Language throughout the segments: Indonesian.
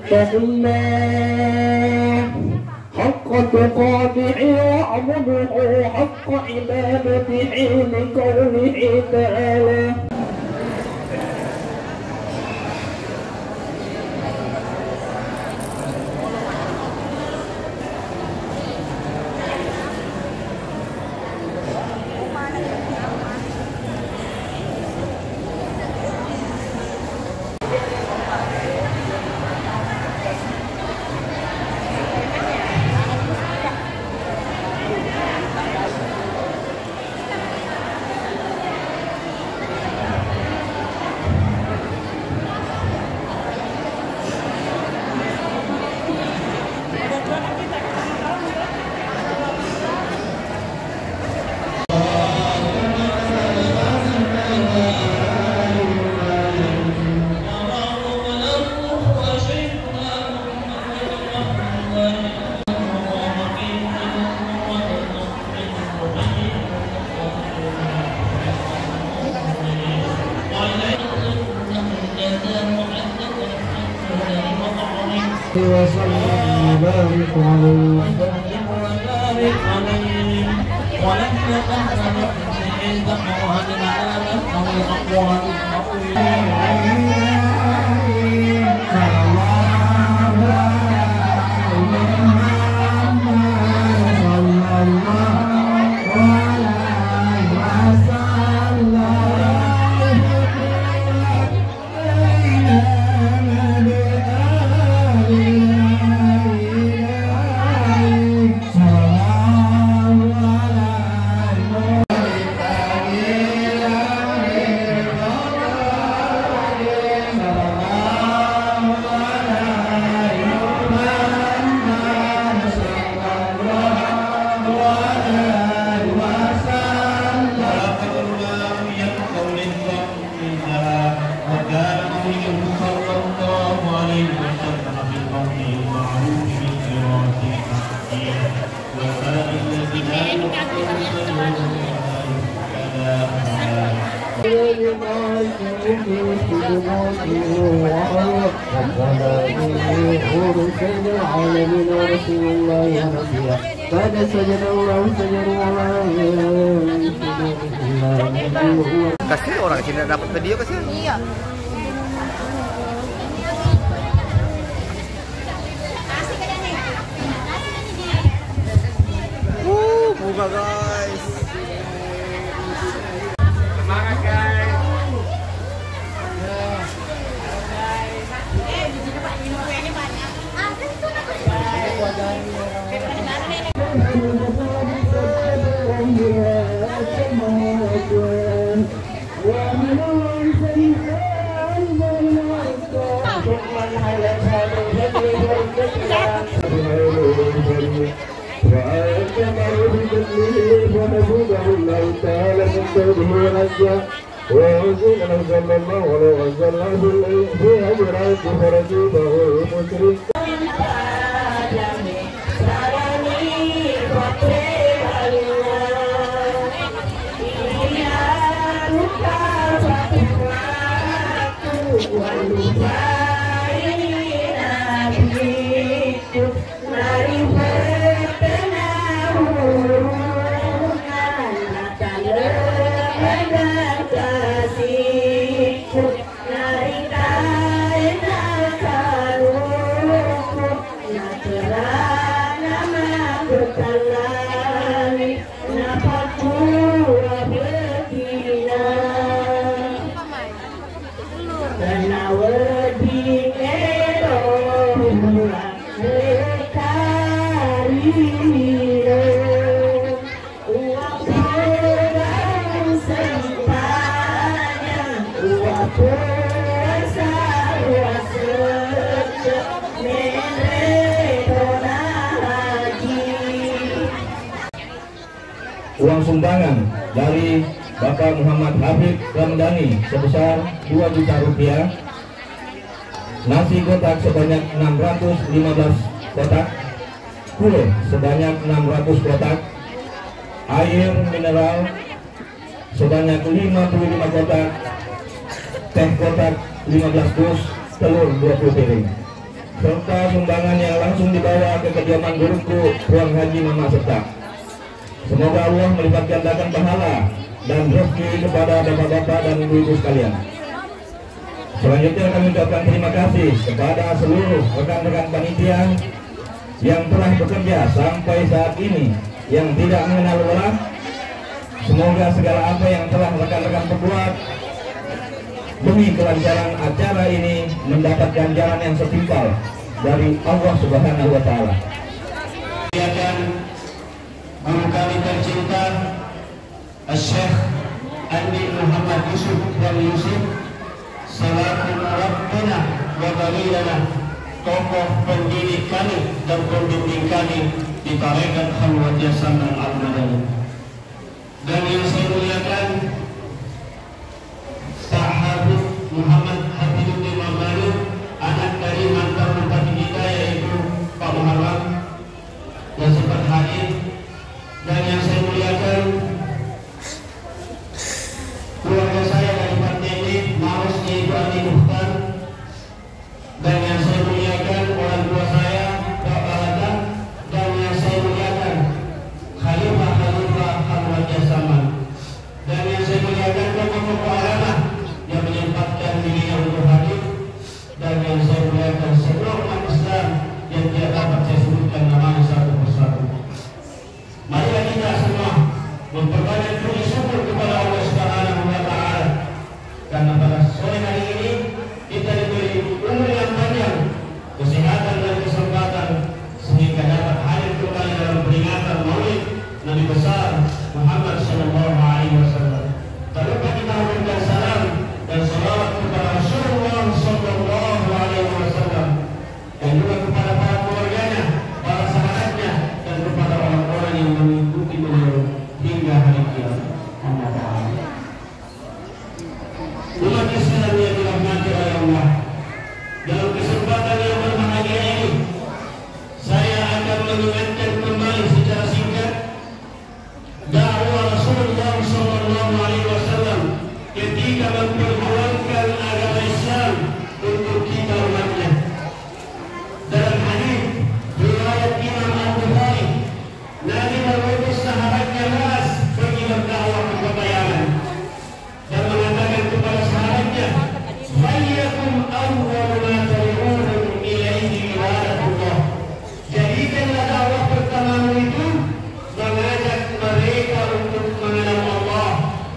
الله حق تقاته واعبده حق عبادته لقوله تعالى وسلم وبارك عليه ولم يتهزم من دعوة العالم أو الأقوال Kasih orang sini dapat video kasih. Iya. Bunga guys. semangat guys. Uang sumbangan dari Bapak Muhammad Habib Ramdhani sebesar 2 juta rupiah, nasi kotak sebanyak 615 kotak, kue sebanyak 600 kotak, air mineral sebanyak 55 kotak, teh kotak 15 dus, telur 20 piring. serta sumbangan yang langsung dibawa ke kediaman guruku Tuan Haji Mama Serta. Semoga Allah melipat gandakan pahala dan rezeki kepada bapak-bapak dan ibu-ibu sekalian. Selanjutnya kami ucapkan terima kasih kepada seluruh rekan-rekan panitia yang telah bekerja sampai saat ini yang tidak mengenal lelah. Semoga segala apa yang telah rekan-rekan perbuat demi kelancaran acara ini mendapat ganjaran yang setimpal dari Allah Subhanahu wa taala. Guru kami tercinta Syekh Andi Muhammad Yusuf dan Yusuf selaku Rabbina wa Balilana, tokoh pendidik kami dan pembimbing kami di Tarekat Khalwat Yasaman Al-Madani. Dan yang saya muliakan Pak Habib Muhammad Habibuddin Mamadu, anak dari mantan bupati kita yaitu Pak Muhammad yang sempat hadir. Dan yang saya muliakan keluarga saya dari partai ini, Maus yaitu Andi Mukhtar. Dan yang saya muliakan orang tua saya, Pak Balata. Dan yang saya muliakan Khalifah Khalwat Yasaman. Dan yang saya muliakan tokoh-tokoh agama yang menyempatkan dirinya untuk hadir. Dan yang saya muliakan seluruh umat Islam yang tidak dapat saya sebutkan namanya satu persatu. Marilah kita semua memperbanyak puji syukur kepada Allah Subhanahu wa taala karena pada sore hari ini kita diberi umur yang panjang, kesehatan dan kesempatan sehingga dapat hadir kembali dalam peringatan Maulid Nabi besar Muhammad sallallahu alaihi wasallam. Tak lupa kita memberikan salam dan salawat kepada Rasulullah sallallahu alaihi wasallam dan juga kepada para keluarganya, para sahabatnya, dan kepada orang-orang yang mengikuti beliau hingga hari kiamat. Umat Islam yang dirahmati oleh Allah, dalam kesempatan yang berbahagia ini saya akan mengingatkan kembali secara singkat dakwah Rasulullah SAW ketika memperjuangkan agama Islam untuk kita umatnya. Dalam hadis riwayat Imam Al-Bukhari, Nabi mengutus sahabatnya Muaz pergi berdakwah ke kota Yaman dan mengatakan kepada sahabatnya, "Fayyakum awwal ma tad'unhum ilaihi ibadatullah." Jadikanlah dakwah pertamamu itu mengajak mereka untuk mengenal Allah.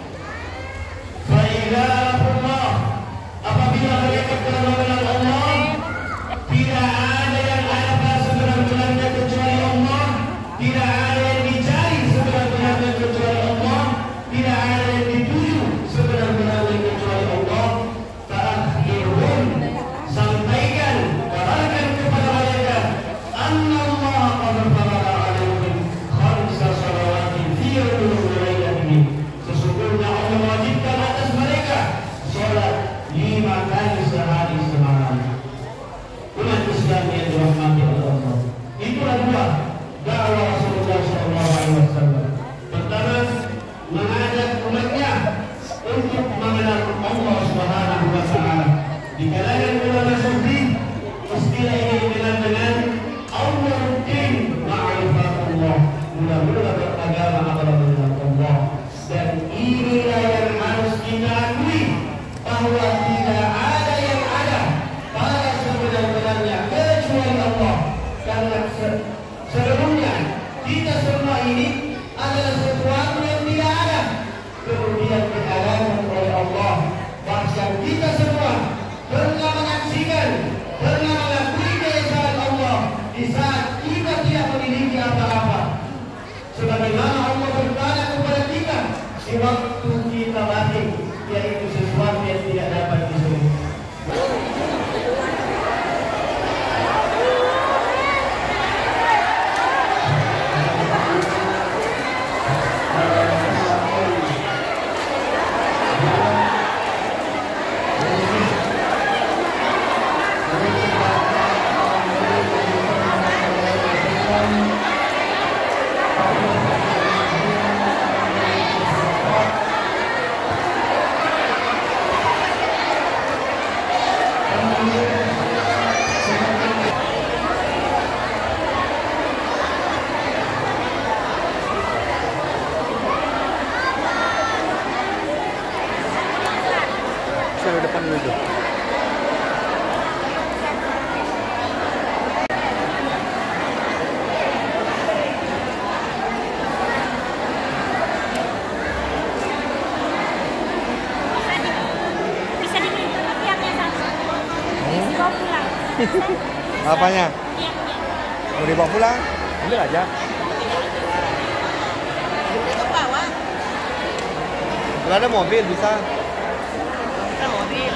Fa'idahullah, apabila mereka telah mengenal Allah, tidak ada yang ada sebenar-benarnya kecuali Allah, tidak ada yang dicari sebenar-benarnya kecuali Allah, tidak ada yang dituju sebenar-benarnya kecuali Allah. Ta'akhirun, sampaikan, kabarkan kepada mereka, Annallah qad farada alaikum khamsa salawatin fi yawmin wa laylatin. Sesungguhnya Allah wajibkan atas mereka salat 5 kali sehari semalam. Umat Islam yang dirahmati oleh Allah, itulah dua dakwah Rasulullah SAW. Pertama, mengajak umatnya untuk mengenal Allah Subhanahu wa taala. Di kalangan ulama sufi, istilah ini dikenal dengan Awwaluddin ma'rifatullah, mula-mula beragama adalah mengenal Allah. Dan inilah yang harus kita akui, bahwa tidak ada yang ada pada sebenar-benarnya kecuali Allah. Karena sebelumnya kita semua ini adalah sesuatu yang tidak ada, kemudian diadakan oleh Allah. Bahkan kita semua pernah menyaksikan, pernah mengakui keesaan Allah di saat kita tidak memiliki apa-apa. Sebagaimana Allah bertanya kepada kita di waktu kita mati, yaitu sesuatu yang tidak dapat disuruh. depan gitu. Bisa diminta tiapnya satu. Dibawa pulang. Apanya? Tiapnya. Mau dibawa pulang? Ambil aja. Itu bawa. Kalau ada mobil bisa. Ada mobil.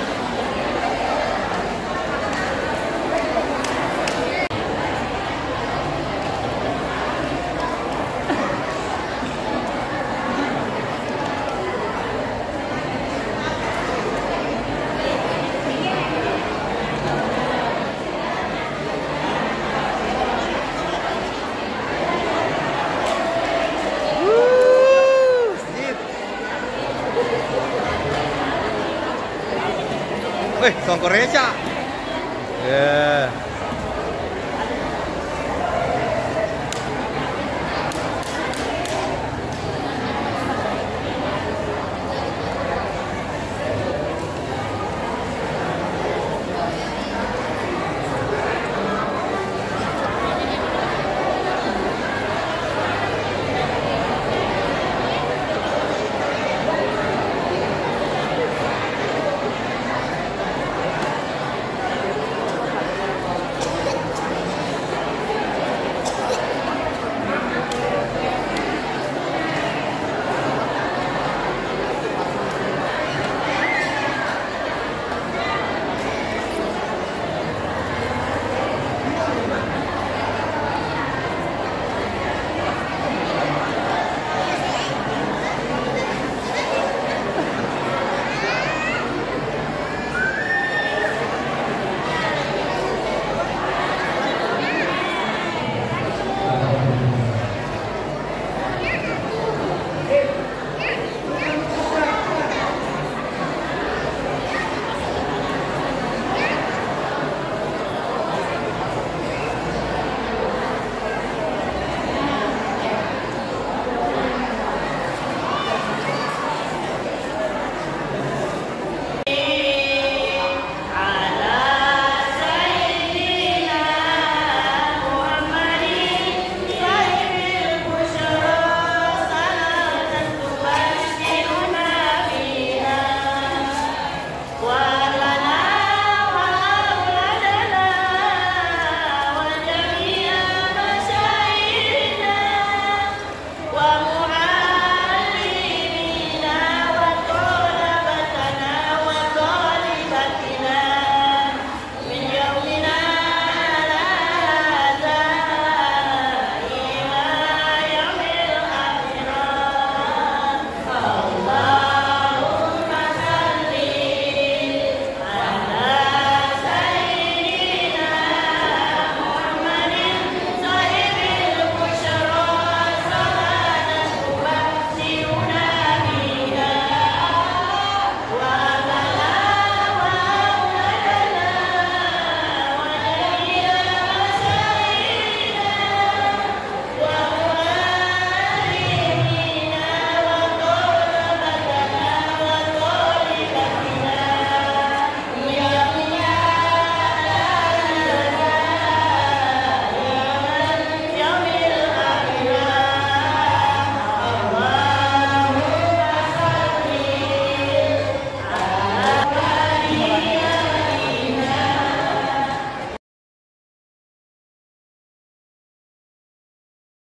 Song Korea. Ya.